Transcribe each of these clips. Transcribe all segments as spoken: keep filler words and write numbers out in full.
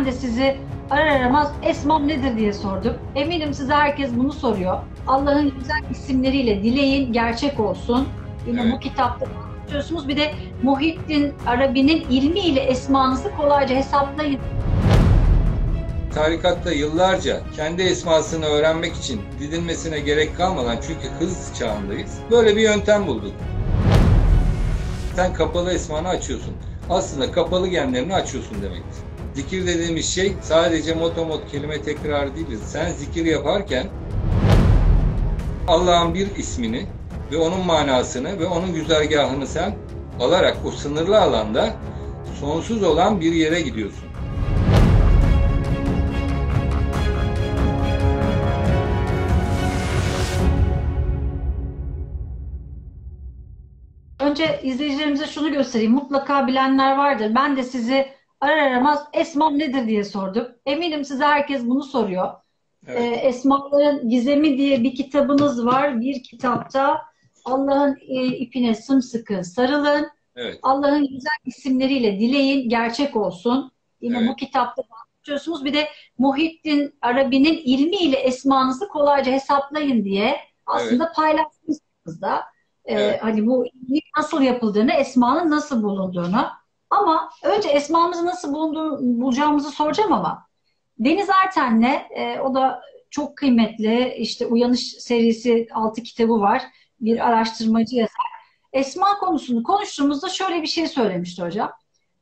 Ben de sizi arar aramaz esmam nedir diye sordum. Eminim size herkes bunu soruyor. Allah'ın güzel isimleriyle dileyin gerçek olsun. Yine bu Evet. kitapta anlatıyorsunuz. Bir de Muhittin Arabi'nin ilmiyle esmanızı kolayca hesaplayın. Tarikatta yıllarca kendi esmasını öğrenmek için didinmesine gerek kalmadan, çünkü hız çağındayız, böyle bir yöntem bulduk. Sen kapalı esmanı açıyorsun. Aslında kapalı genlerini açıyorsun demektir. Zikir dediğimiz şey sadece motomot kelime tekrarı değildir. Sen zikir yaparken Allah'ın bir ismini ve onun manasını ve onun güzergahını sen alarak o sınırlı alanda sonsuz olan bir yere gidiyorsun. Önce izleyicilerimize şunu göstereyim. Mutlaka bilenler vardır. Ben de sizi arar aramaz esmam nedir diye sordum. Eminim size herkes bunu soruyor. Ee, Evet, Esmaların Gizemi diye bir kitabınız var. Bir kitapta Allah'ın e, ipine sımsıkı sarılın. evet, Allah'ın güzel isimleriyle dileyin gerçek olsun. Yine bu evet, kitapta anlatıyorsunuz. Bir de Muhittin Arabi'nin ilmiyle esmanızı kolayca hesaplayın diye evet, aslında paylaşmışsınız da. Ee, evet. hani bu ilmi nasıl yapıldığını, esmanın nasıl bulunduğunu. Ama önce esmamızı nasıl bulunduğunu, bulacağımızı soracağım ama Deniz Erten'le e, o da çok kıymetli işte Uyanış serisi altı kitabı var. Bir Evet. araştırmacı yazar. Esma konusunu konuştuğumuzda şöyle bir şey söylemişti hocam.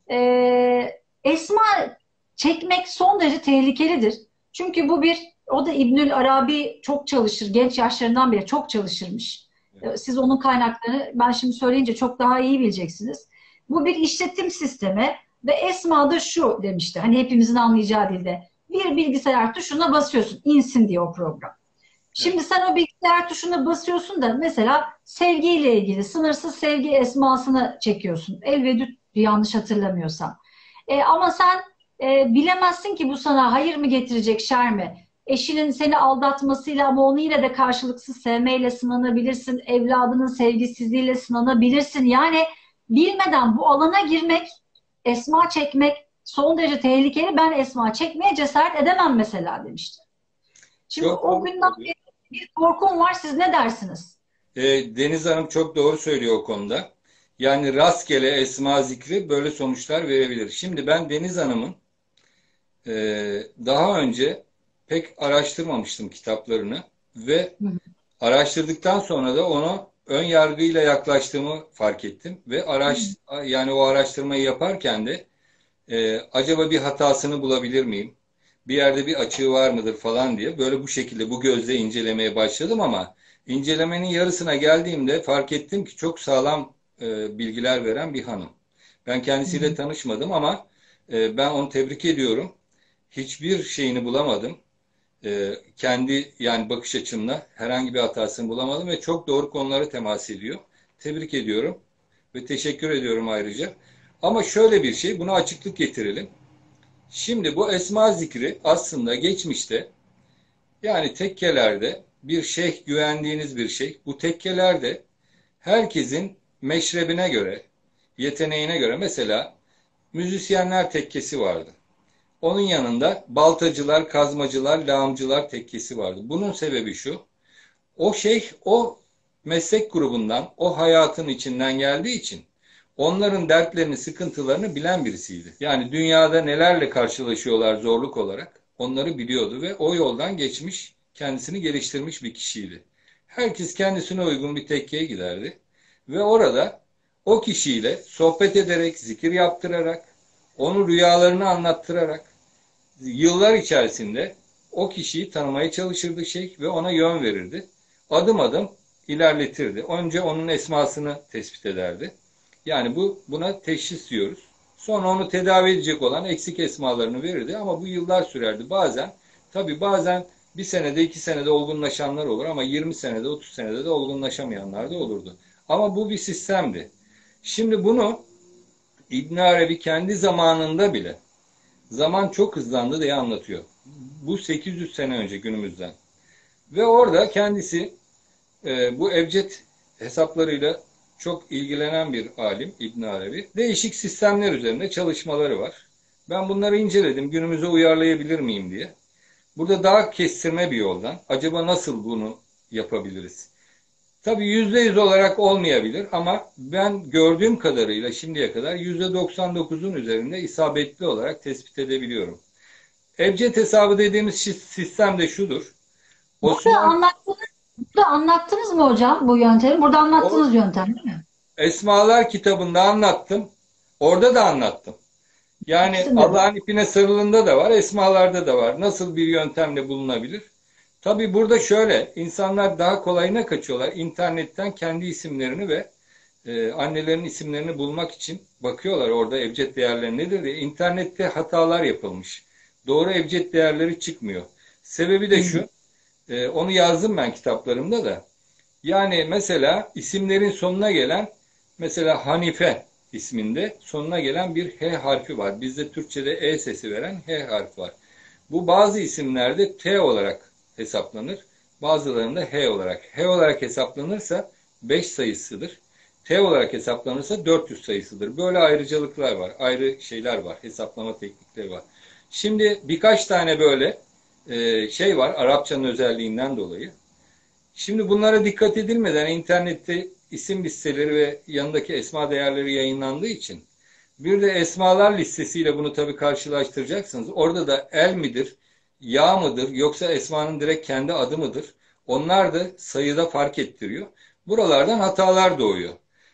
E, esma çekmek son derece tehlikelidir. Çünkü bu bir, o da İbnül Arabi çok çalışır. Genç yaşlarından beri çok çalışırmış. E, Siz onun kaynaklarını ben şimdi söyleyince çok daha iyi bileceksiniz. Bu bir işletim sistemi ve esma da şu demişti. Hani hepimizin anlayacağı dilde. Bir bilgisayar tuşuna basıyorsun. İnsin diye o program. Evet. Şimdi sen o bilgisayar tuşuna basıyorsun da mesela sevgiyle ilgili sınırsız sevgi esmasını çekiyorsun. Elvedüt yanlış hatırlamıyorsam. E, ama sen e, bilemezsin ki bu sana hayır mı getirecek, şer mi? Eşinin seni aldatmasıyla ama onu yine de karşılıksız sevmeyle sınanabilirsin. Evladının sevgisizliğiyle sınanabilirsin. Yani bilmeden bu alana girmek, esma çekmek son derece tehlikeli. Ben esma çekmeye cesaret edemem mesela demişti. Şimdi Çok o doğru günden söylüyor. beri bir korkum var. Siz ne dersiniz? E, Deniz Hanım çok doğru söylüyor o konuda. Yani rastgele esma zikri böyle sonuçlar verebilir. Şimdi ben Deniz Hanım'ın e, daha önce pek araştırmamıştım kitaplarını ve Hı hı. araştırdıktan sonra da ona ön yargıyla yaklaştığımı fark ettim ve araş yani o araştırmayı yaparken de e, acaba bir hatasını bulabilir miyim? Bir yerde bir açığı var mıdır falan diye böyle bu şekilde bu gözle incelemeye başladım ama incelemenin yarısına geldiğimde fark ettim ki çok sağlam e, bilgiler veren bir hanım. Ben Hı kendisiyle hı. tanışmadım ama e, ben onu tebrik ediyorum. Hiçbir şeyini bulamadım. E, kendi yani bakış açımla herhangi bir hatasını bulamadım ve çok doğru konulara temas ediyor. Tebrik ediyorum ve teşekkür ediyorum ayrıca. Ama şöyle bir şey, buna açıklık getirelim. Şimdi bu esma zikri aslında geçmişte yani tekkelerde bir şeyh, güvendiğiniz bir şeyh, bu tekkelerde herkesin meşrebine göre, yeteneğine göre mesela müzisyenler tekkesi vardı. Onun yanında baltacılar, kazmacılar, lağımcılar tekkesi vardı. Bunun sebebi şu: o şeyh o meslek grubundan, o hayatın içinden geldiği için onların dertlerini, sıkıntılarını bilen birisiydi. Yani dünyada nelerle karşılaşıyorlar zorluk olarak onları biliyordu ve o yoldan geçmiş, kendisini geliştirmiş bir kişiydi. Herkes kendisine uygun bir tekkeye giderdi ve orada o kişiyle sohbet ederek, zikir yaptırarak, onun rüyalarını anlattırarak yıllar içerisinde o kişiyi tanımaya çalışırdı şeyh ve ona yön verirdi. Adım adım ilerletirdi. Önce onun esmasını tespit ederdi. Yani bu buna teşhis diyoruz. Sonra onu tedavi edecek olan eksik esmalarını verirdi ama bu yıllar sürerdi. Bazen tabii bazen bir senede iki senede olgunlaşanlar olur ama yirmi senede otuz senede de olgunlaşamayanlar da olurdu. Ama bu bir sistemdi. Şimdi bunu İbn Arabi kendi zamanında bile zaman çok hızlandı diye anlatıyor. Bu sekiz yüz sene önce günümüzden. Ve orada kendisi e, bu ebced hesaplarıyla çok ilgilenen bir alim İbn Arabi. Değişik sistemler üzerinde çalışmaları var. Ben bunları inceledim. Günümüze uyarlayabilir miyim diye. Burada daha kestirme bir yoldan. Acaba nasıl bunu yapabiliriz? Tabii yüzde yüz olarak olmayabilir ama ben gördüğüm kadarıyla şimdiye kadar yüzde doksan dokuzun üzerinde isabetli olarak tespit edebiliyorum. Ebced hesabı dediğimiz sistem de şudur. Burada Osman anlattınız, burada anlattınız mı hocam bu yöntemi? Burada o anlattığınız yöntem değil mi? Esmalar kitabında anlattım. Orada da anlattım. Yani İkisinde de. Allah'ın ipine sarılında da var, esmalarda da var. Nasıl bir yöntemle bulunabilir? Tabii burada şöyle, insanlar daha kolayına kaçıyorlar. İnternetten kendi isimlerini ve e, annelerin isimlerini bulmak için bakıyorlar orada ebced değerleri nedir diye. İnternette hatalar yapılmış. Doğru ebced değerleri çıkmıyor. Sebebi de Hmm. şu, e, onu yazdım ben kitaplarımda da. Yani mesela isimlerin sonuna gelen, mesela Hanife isminde sonuna gelen bir H harfi var. Bizde Türkçe'de E sesi veren H harfi var. Bu bazı isimlerde T olarak hesaplanır. Bazılarında H olarak. H olarak hesaplanırsa beş sayısıdır. T olarak hesaplanırsa dört yüz sayısıdır. Böyle ayrıcalıklar var. Ayrı şeyler var. Hesaplama teknikleri var. Şimdi birkaç tane böyle e, şey var. Arapçanın özelliğinden dolayı. Şimdi bunlara dikkat edilmeden internette isim listeleri ve yanındaki esma değerleri yayınlandığı için bir de esmalar listesiyle bunu tabii karşılaştıracaksınız. Orada da el midir, ya mıdır yoksa esmanın direkt kendi adı mıdır? Onlar da sayıda fark ettiriyor. Buralardan hatalar doğuyor.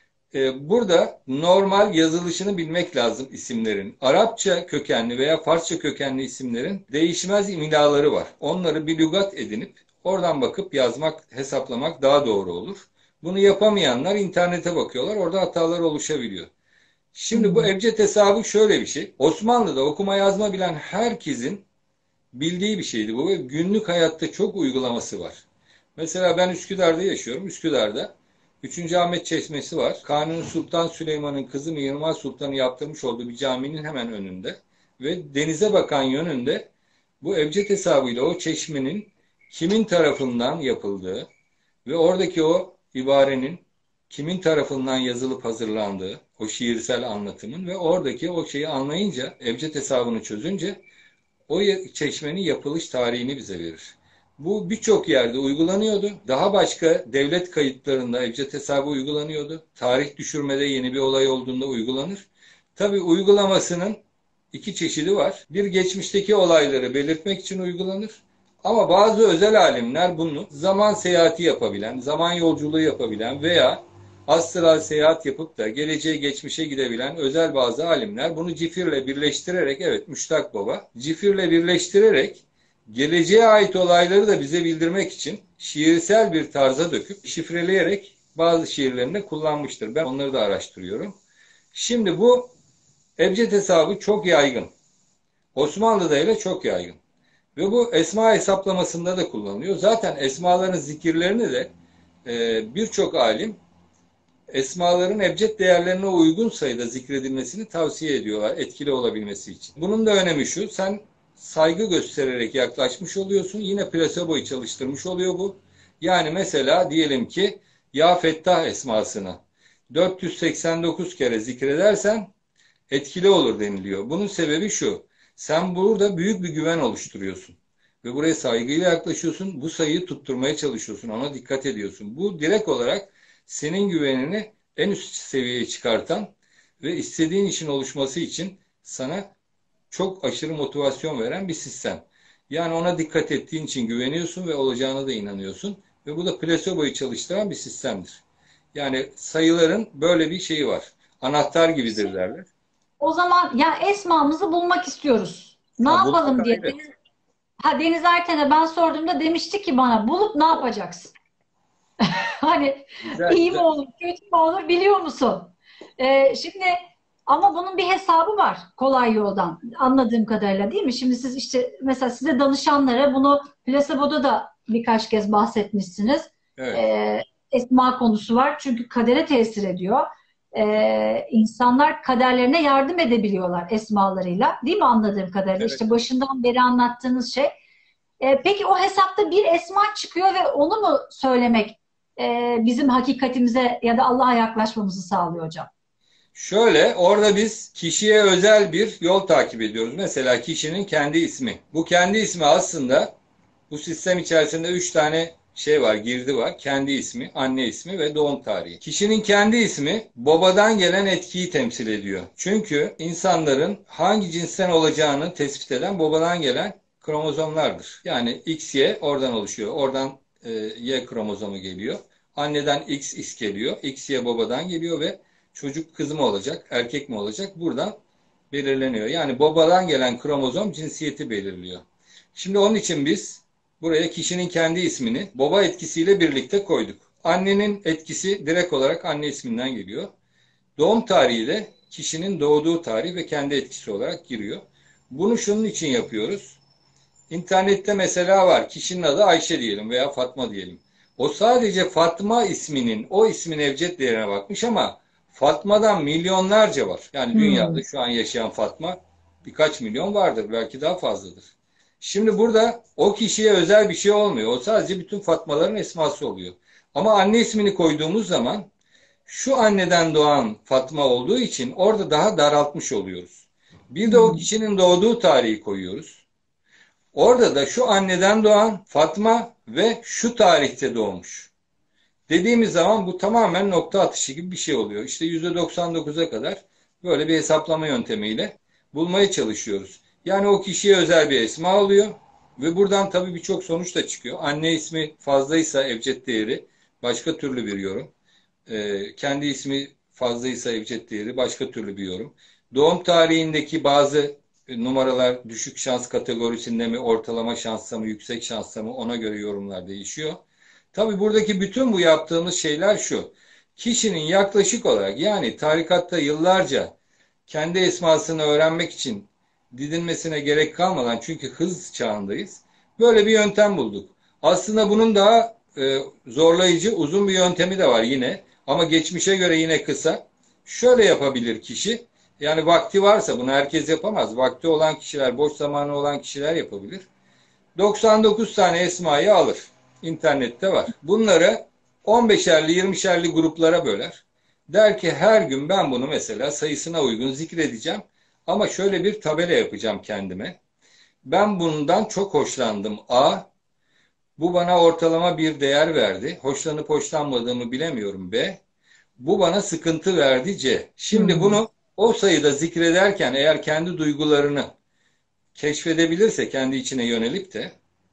Ee, burada normal yazılışını bilmek lazım isimlerin. Arapça kökenli veya Farsça kökenli isimlerin değişmez imlaları var. Onları bir lügat edinip oradan bakıp yazmak, hesaplamak daha doğru olur. Bunu yapamayanlar internete bakıyorlar. Orada hatalar oluşabiliyor. Şimdi bu Hmm. ebced hesabı şöyle bir şey. Osmanlı'da okuma yazma bilen herkesin bildiği bir şeydi bu ve günlük hayatta çok uygulaması var. Mesela ben Üsküdar'da yaşıyorum. Üsküdar'da üçüncü Ahmet Çeşmesi var. Kanuni Sultan Süleyman'ın kızı Mihrimah Sultan'ı yaptırmış olduğu bir caminin hemen önünde. Ve denize bakan yönünde bu ebced hesabıyla o çeşmenin kimin tarafından yapıldığı ve oradaki o ibarenin kimin tarafından yazılıp hazırlandığı, o şiirsel anlatımın ve oradaki o şeyi anlayınca, ebced hesabını çözünce o çeşmenin yapılış tarihini bize verir. Bu birçok yerde uygulanıyordu. Daha başka devlet kayıtlarında ebced hesabı uygulanıyordu. Tarih düşürmede yeni bir olay olduğunda uygulanır. Tabii uygulamasının iki çeşidi var. Bir geçmişteki olayları belirtmek için uygulanır. Ama bazı özel alimler bunu zaman seyahati yapabilen, zaman yolculuğu yapabilen veya astral seyahat yapıp da geleceğe geçmişe gidebilen özel bazı alimler bunu cifirle birleştirerek, evet Müştak Baba, cifirle birleştirerek geleceğe ait olayları da bize bildirmek için şiirsel bir tarza döküp şifreleyerek bazı şiirlerinde kullanmıştır. Ben onları da araştırıyorum. Şimdi bu ebced hesabı çok yaygın. Osmanlı'da ile çok yaygın. Ve bu esma hesaplamasında da kullanılıyor. Zaten esmaların zikirlerini de e, birçok alim esmaların ebced değerlerine uygun sayıda zikredilmesini tavsiye ediyorlar etkili olabilmesi için. Bunun da önemi şu, sen saygı göstererek yaklaşmış oluyorsun. Yine plaseboyu çalıştırmış oluyor bu. Yani mesela diyelim ki Ya Fettah esmasını dört yüz seksen dokuz kere zikredersen etkili olur deniliyor. Bunun sebebi şu, sen burada büyük bir güven oluşturuyorsun. Ve buraya saygıyla yaklaşıyorsun. Bu sayıyı tutturmaya çalışıyorsun. Ona dikkat ediyorsun. Bu direkt olarak senin güvenini en üst seviyeye çıkartan ve istediğin işin oluşması için sana çok aşırı motivasyon veren bir sistem. Yani ona dikkat ettiğin için güveniyorsun ve olacağına da inanıyorsun. Ve bu da plaseboyu çalıştıran bir sistemdir. Yani sayıların böyle bir şeyi var. Anahtar gibidir derler. O zaman ya esmamızı bulmak istiyoruz. Ne Ha, yapalım bulmak diye ayrı. Deniz, ha, Deniz Erten'e ben sorduğumda demişti ki bana bulup ne yapacaksın? Hani Güzel iyi mi güzel. olur, kötü mü olur biliyor musun? Ee, şimdi ama bunun bir hesabı var kolay yoldan anladığım kadarıyla değil mi? Şimdi siz işte mesela size danışanlara bunu plaseboda da birkaç kez bahsetmişsiniz. Evet. Ee, esma konusu var çünkü kadere tesir ediyor. Ee, insanlar kaderlerine yardım edebiliyorlar esmalarıyla değil mi anladığım kadarıyla? Evet. İşte başından beri anlattığınız şey. Ee, peki o hesapta bir esma çıkıyor ve onu mu söylemek e, bizim hakikatimize ya da Allah'a yaklaşmamızı sağlıyor hocam? Şöyle, orada biz kişiye özel bir yol takip ediyoruz. Mesela kişinin kendi ismi. Bu kendi ismi aslında bu sistem içerisinde üç tane şey var, girdi var. Kendi ismi, anne ismi ve doğum tarihi. Kişinin kendi ismi babadan gelen etkiyi temsil ediyor. Çünkü insanların hangi cinsten olacağını tespit eden babadan gelen kromozomlardır. Yani X Y oradan oluşuyor. Oradan e, Y kromozomu geliyor. Anneden X X geliyor. X Y babadan geliyor ve çocuk kız mı olacak, erkek mi olacak? Buradan belirleniyor. Yani babadan gelen kromozom cinsiyeti belirliyor. Şimdi onun için biz buraya kişinin kendi ismini baba etkisiyle birlikte koyduk. Annenin etkisi direkt olarak anne isminden geliyor. Doğum tarihi de kişinin doğduğu tarih ve kendi etkisi olarak giriyor. Bunu şunun için yapıyoruz. İnternette mesela var. Kişinin adı Ayşe diyelim veya Fatma diyelim. O sadece Fatma isminin, o ismin evcet değerine bakmış ama Fatma'dan milyonlarca var. Yani Hmm. dünyada şu an yaşayan Fatma birkaç milyon vardır. Belki daha fazladır. Şimdi burada o kişiye özel bir şey olmuyor. O sadece bütün Fatmaların esması oluyor. Ama anne ismini koyduğumuz zaman şu anneden doğan Fatma olduğu için orada daha daraltmış oluyoruz. Bir de o Hmm. kişinin doğduğu tarihi koyuyoruz. Orada da şu anneden doğan Fatma ve şu tarihte doğmuş. Dediğimiz zaman bu tamamen nokta atışı gibi bir şey oluyor. İşte yüzde doksan dokuza kadar böyle bir hesaplama yöntemiyle bulmaya çalışıyoruz. Yani o kişiye özel bir esma oluyor ve buradan tabii birçok sonuç da çıkıyor. Anne ismi fazlaysa evcet değeri başka türlü bir yorum. Ee, kendi ismi fazlaysa evcet değeri başka türlü bir yorum. Doğum tarihindeki bazı numaralar düşük şans kategorisinde mi, ortalama şansta mı, yüksek şansta mı ona göre yorumlar değişiyor. Tabii buradaki bütün bu yaptığımız şeyler şu. Kişinin yaklaşık olarak yani tarikatta yıllarca kendi esmasını öğrenmek için didinmesine gerek kalmadan çünkü hız çağındayız. Böyle bir yöntem bulduk. Aslında bunun daha e, zorlayıcı uzun bir yöntemi de var yine. Ama geçmişe göre yine kısa. Şöyle yapabilir kişi. Yani vakti varsa bunu herkes yapamaz. Vakti olan kişiler, boş zamanı olan kişiler yapabilir. doksan dokuz tane esmayı alır. İnternette var. Bunları on beşerli yirmişerli gruplara böler. Der ki her gün ben bunu mesela sayısına uygun zikredeceğim. Ama şöyle bir tabela yapacağım kendime. Ben bundan çok hoşlandım. A. Bu bana ortalama bir değer verdi. Hoşlanıp hoşlanmadığımı bilemiyorum. B. Bu bana sıkıntı verdi. C. Şimdi Hmm. bunu o sayıda zikrederken eğer kendi duygularını keşfedebilirse kendi içine yönelip de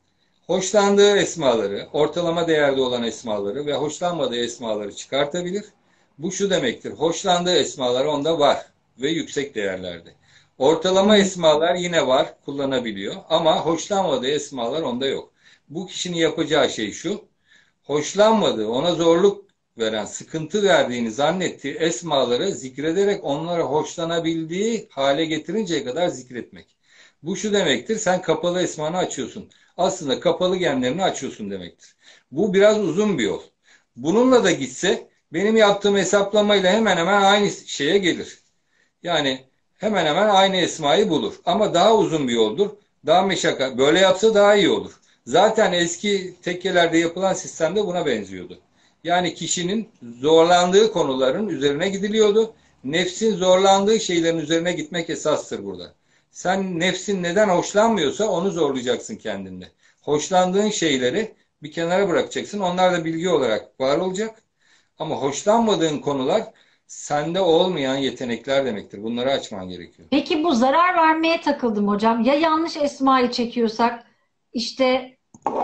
hoşlandığı esmaları, ortalama değerde olan esmaları ve hoşlanmadığı esmaları çıkartabilir. Bu şu demektir. Hoşlandığı esmalar onda var ve yüksek değerlerde. Ortalama Hmm. esmalar yine var, kullanabiliyor ama hoşlanmadığı esmalar onda yok. Bu kişinin yapacağı şey şu. Hoşlanmadığı, ona zorluk veren, sıkıntı verdiğini zannettiği esmaları zikrederek onlara hoşlanabildiği hale getirinceye kadar zikretmek. Bu şu demektir. Sen kapalı esmanı açıyorsun. Aslında kapalı genlerini açıyorsun demektir. Bu biraz uzun bir yol. Bununla da gitse benim yaptığım hesaplamayla hemen hemen aynı şeye gelir. Yani hemen hemen aynı esmayı bulur. Ama daha uzun bir yoldur. Daha meşakkat. Böyle yapsa daha iyi olur. Zaten eski tekkelerde yapılan sistemde buna benziyordu. Yani kişinin zorlandığı konuların üzerine gidiliyordu. Nefsin zorlandığı şeylerin üzerine gitmek esastır burada. Sen nefsin neden hoşlanmıyorsa onu zorlayacaksın kendinde. Hoşlandığın şeyleri bir kenara bırakacaksın. Onlar da bilgi olarak var olacak. Ama hoşlanmadığın konular sende olmayan yetenekler demektir. Bunları açman gerekiyor. Peki bu zarar vermeye takıldım hocam. Ya yanlış esmayı çekiyorsak işte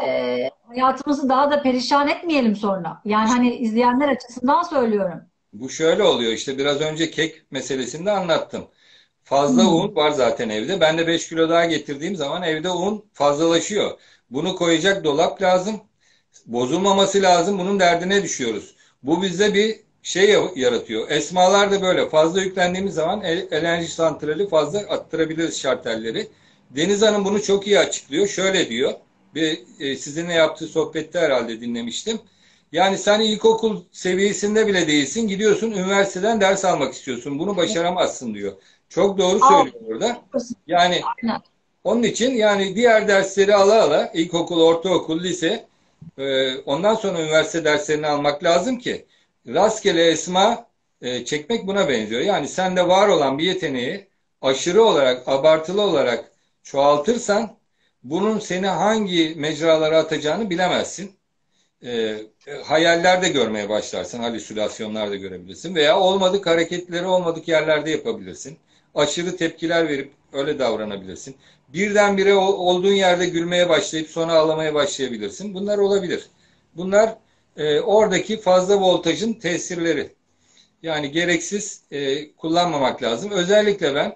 e, hayatımızı daha da perişan etmeyelim sonra. Yani hani izleyenler açısından söylüyorum. Bu şöyle oluyor işte biraz önce kek meselesinde anlattım. Fazla Hmm. un var zaten evde. Ben de beş kilo daha getirdiğim zaman evde un fazlalaşıyor. Bunu koyacak dolap lazım. Bozulmaması lazım. Bunun derdine düşüyoruz. Bu bizde bir şey yaratıyor. Esmalar da böyle. Fazla yüklendiğimiz zaman enerji santrali fazla attırabiliriz şartelleri. Deniz Hanım bunu çok iyi açıklıyor. Şöyle diyor. Bir, e, sizinle yaptığı sohbette herhalde dinlemiştim. Yani sen ilkokul seviyesinde bile değilsin. Gidiyorsun üniversiteden ders almak istiyorsun. Bunu başaramazsın diyor. Çok doğru Aa, söylüyor orada. çok basit. Yani Aynen. onun için yani diğer dersleri ala ala ilkokul, ortaokul, lise e, ondan sonra üniversite derslerini almak lazım ki rastgele esma e, çekmek buna benziyor. Yani sende var olan bir yeteneği aşırı olarak, abartılı olarak çoğaltırsan bunun seni hangi mecralara atacağını bilemezsin. E, e, hayaller de görmeye başlarsın, halüsinasyonlar da görebilirsin veya olmadık hareketleri olmadık yerlerde yapabilirsin. Aşırı tepkiler verip öyle davranabilirsin. Birdenbire olduğun yerde gülmeye başlayıp sonra ağlamaya başlayabilirsin. Bunlar olabilir. Bunlar e, oradaki fazla voltajın tesirleri. Yani gereksiz e, kullanmamak lazım. Özellikle ben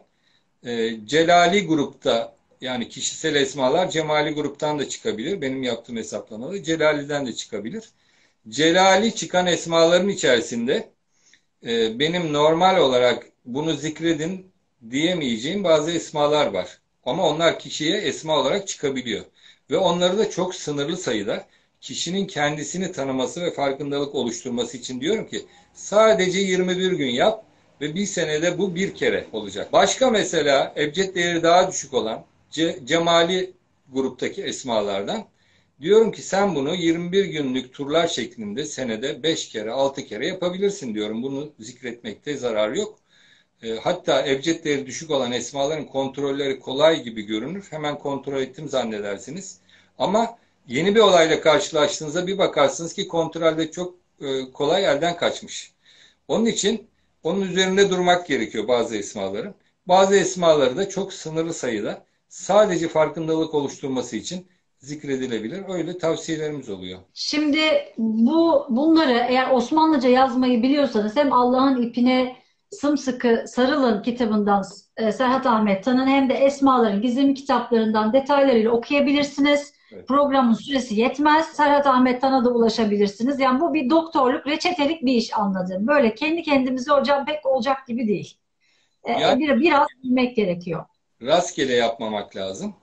e, Celali grupta, yani kişisel esmalar Cemali gruptan da çıkabilir. Benim yaptığım hesaplamada Celali'den de çıkabilir. Celali çıkan esmaların içerisinde e, benim normal olarak bunu zikredin diyemeyeceğim bazı esmalar var. Ama onlar kişiye esma olarak çıkabiliyor. Ve onları da çok sınırlı sayıda, kişinin kendisini tanıması ve farkındalık oluşturması için diyorum ki sadece yirmi bir gün yap ve bir senede bu bir kere olacak. Başka mesela ebced değeri daha düşük olan Ce Cemali gruptaki esmalardan diyorum ki sen bunu yirmi bir günlük turlar şeklinde senede beş kere, altı kere yapabilirsin diyorum. Bunu zikretmekte zarar yok. E, hatta ebced değeri düşük olan esmaların kontrolleri kolay gibi görünür. Hemen kontrol ettim zannedersiniz. Ama yeni bir olayla karşılaştığınızda bir bakarsınız ki kontrolde çok e, kolay elden kaçmış. Onun için onun üzerinde durmak gerekiyor bazı esmaların. Bazı esmaları da çok sınırlı sayıda sadece farkındalık oluşturması için zikredilebilir. Öyle tavsiyelerimiz oluyor. Şimdi bu bunları eğer Osmanlıca yazmayı biliyorsanız hem Allah'ın ipine sımsıkı sarılın kitabından e, Serhat Ahmet Tan'ın hem de Esmaların gizem kitaplarından detaylarıyla okuyabilirsiniz. Evet. Programın süresi yetmez. Serhat Ahmet Tan'a da ulaşabilirsiniz. Yani bu bir doktorluk, reçetelik bir iş anladım. Böyle kendi kendimize hocam pek olacak gibi değil. E, Yani bir, biraz bilmek gerekiyor. rastgele yapmamak lazım.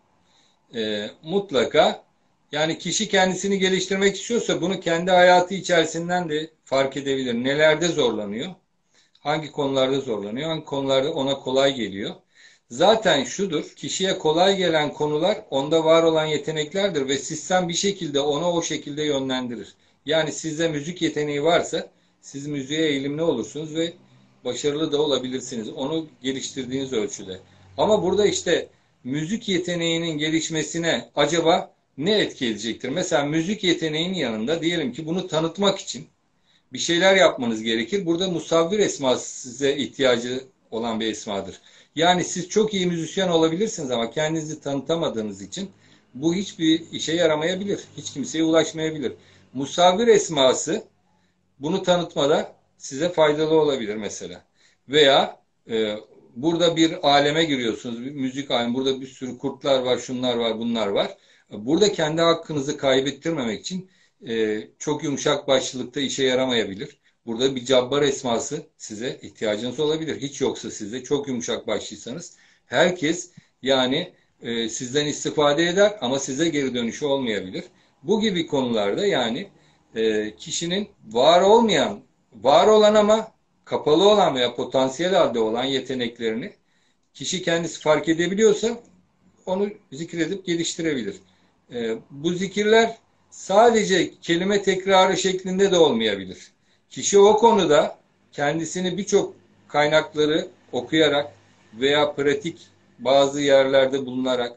E, mutlaka yani kişi kendisini geliştirmek istiyorsa bunu kendi hayatı içerisinden de fark edebilir. Nelerde zorlanıyor? Hangi konularda zorlanıyor? Hangi konularda ona kolay geliyor? Zaten şudur, kişiye kolay gelen konular onda var olan yeteneklerdir ve sistem bir şekilde onu o şekilde yönlendirir. Yani sizde müzik yeteneği varsa siz müziğe eğilimli olursunuz ve başarılı da olabilirsiniz. Onu geliştirdiğiniz ölçüde. Ama burada işte müzik yeteneğinin gelişmesine acaba ne etki edecektir? Mesela müzik yeteneğinin yanında diyelim ki bunu tanıtmak için bir şeyler yapmanız gerekir. Burada musavvir esması size ihtiyacı olan bir esmadır. Yani siz çok iyi müzisyen olabilirsiniz ama kendinizi tanıtamadığınız için bu hiçbir işe yaramayabilir. Hiç kimseye ulaşmayabilir. Musavvir esması bunu tanıtmada size faydalı olabilir mesela. Veya e, burada bir aleme giriyorsunuz. Bir müzik alemi. Burada bir sürü kurtlar var, şunlar var, bunlar var. Burada kendi hakkınızı kaybettirmemek için e, çok yumuşak başlılıkta işe yaramayabilir. Burada bir cabbar esması size ihtiyacınız olabilir. Hiç yoksa sizde çok yumuşak başlıysanız herkes yani e, sizden istifade eder ama size geri dönüşü olmayabilir. Bu gibi konularda yani e, kişinin var olmayan, var olan ama kapalı olan veya potansiyel halde olan yeteneklerini kişi kendisi fark edebiliyorsa onu zikredip geliştirebilir. E, bu zikirler sadece kelime tekrarı şeklinde de olmayabilir. Kişi o konuda kendisini birçok kaynakları okuyarak veya pratik bazı yerlerde bulunarak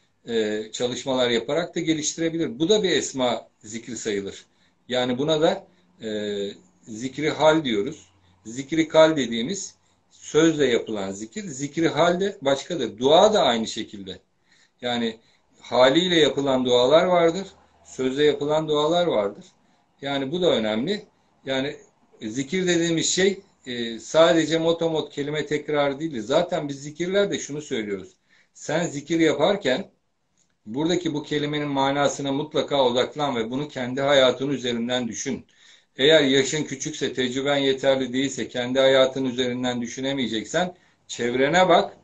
e, çalışmalar yaparak da geliştirebilir. Bu da bir esma zikri sayılır. Yani buna da e, zikri hal diyoruz. Zikri kal dediğimiz sözle yapılan zikir. Zikri hal de başkadır. Dua da aynı şekilde. Yani haliyle yapılan dualar vardır. Sözle yapılan dualar vardır. Yani bu da önemli. Yani zikir dediğimiz şey e, sadece motomot kelime tekrarı değil. Zaten biz zikirlerde şunu söylüyoruz. Sen zikir yaparken buradaki bu kelimenin manasına mutlaka odaklan ve bunu kendi hayatın üzerinden düşün. Eğer yaşın küçükse, tecrüben yeterli değilse, kendi hayatın üzerinden düşünemeyeceksen çevrene bak.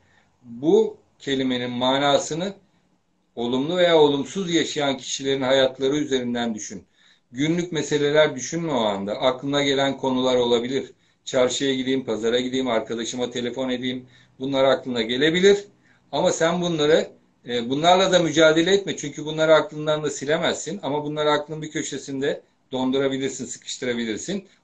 Bu kelimenin manasını olumlu veya olumsuz yaşayan kişilerin hayatları üzerinden düşün. Günlük meseleler düşünme o anda. Aklına gelen konular olabilir. Çarşıya gideyim, pazara gideyim, arkadaşıma telefon edeyim. Bunlar aklına gelebilir. Ama sen bunları e, bunlarla da mücadele etme. Çünkü bunları aklından da silemezsin. Ama bunları aklın bir köşesinde dondurabilirsin, sıkıştırabilirsin.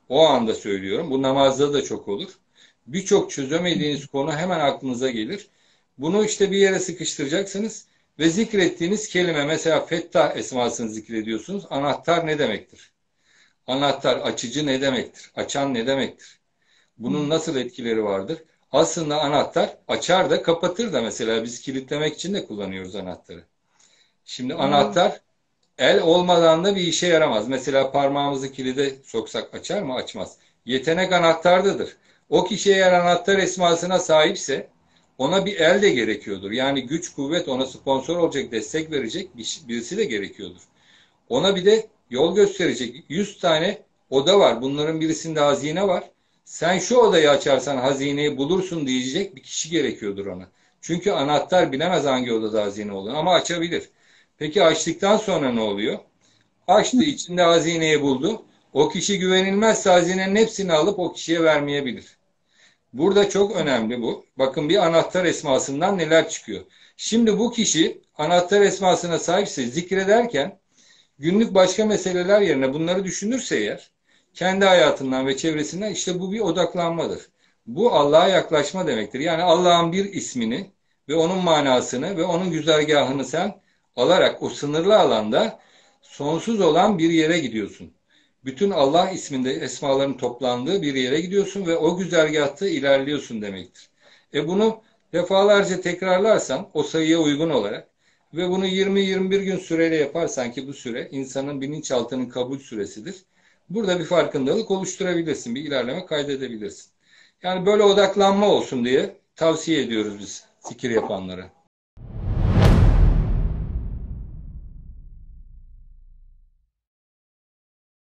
O anda söylüyorum. Bu namazda da çok olur. Birçok çözemediğiniz konu hemen aklınıza gelir. Bunu işte bir yere sıkıştıracaksınız ve zikrettiğiniz kelime, mesela Fettah esmasını zikrediyorsunuz. Anahtar ne demektir? Anahtar, açıcı ne demektir? Açan ne demektir? Bunun nasıl etkileri vardır? Aslında anahtar açar da kapatır da, mesela biz kilitlemek için de kullanıyoruz anahtarı. Şimdi Doğru. anahtar el olmadan da bir işe yaramaz. Mesela parmağımızı kilide soksak açar mı? Açmaz. Yetenek anahtardadır. O kişi eğer anahtar esmasına sahipse ona bir el de gerekiyordur. Yani güç, kuvvet, ona sponsor olacak, destek verecek birisi de gerekiyordur. Ona bir de yol gösterecek yüz tane oda var. Bunların birisinde hazine var. Sen şu odayı açarsan hazineyi bulursun diyecek bir kişi gerekiyordur ona. Çünkü anahtar bilemez hangi odada hazine olduğunu ama açabilir. Peki açtıktan sonra ne oluyor? Açtı, içinde hazineyi buldu. O kişi güvenilmezse hazinenin hepsini alıp o kişiye vermeyebilir. Burada çok önemli bu. Bakın bir anahtar esmasından neler çıkıyor. Şimdi bu kişi anahtar esmasına sahipse zikrederken günlük başka meseleler yerine bunları düşünürse eğer, kendi hayatından ve çevresinden, işte bu bir odaklanmadır. Bu Allah'a yaklaşma demektir. Yani Allah'ın bir ismini ve onun manasını ve onun güzergahını sen alarak o sınırlı alanda sonsuz olan bir yere gidiyorsun. Bütün Allah isminde esmaların toplandığı bir yere gidiyorsun ve o güzergahta ilerliyorsun demektir. E bunu defalarca tekrarlarsan o sayıya uygun olarak ve bunu yirmi yirmi bir gün süreyle yaparsan, ki bu süre insanın bilinçaltının kabul süresidir. Burada bir farkındalık oluşturabilirsin, bir ilerleme kaydedebilirsin. Yani böyle odaklanma olsun diye tavsiye ediyoruz biz fikir yapanlara.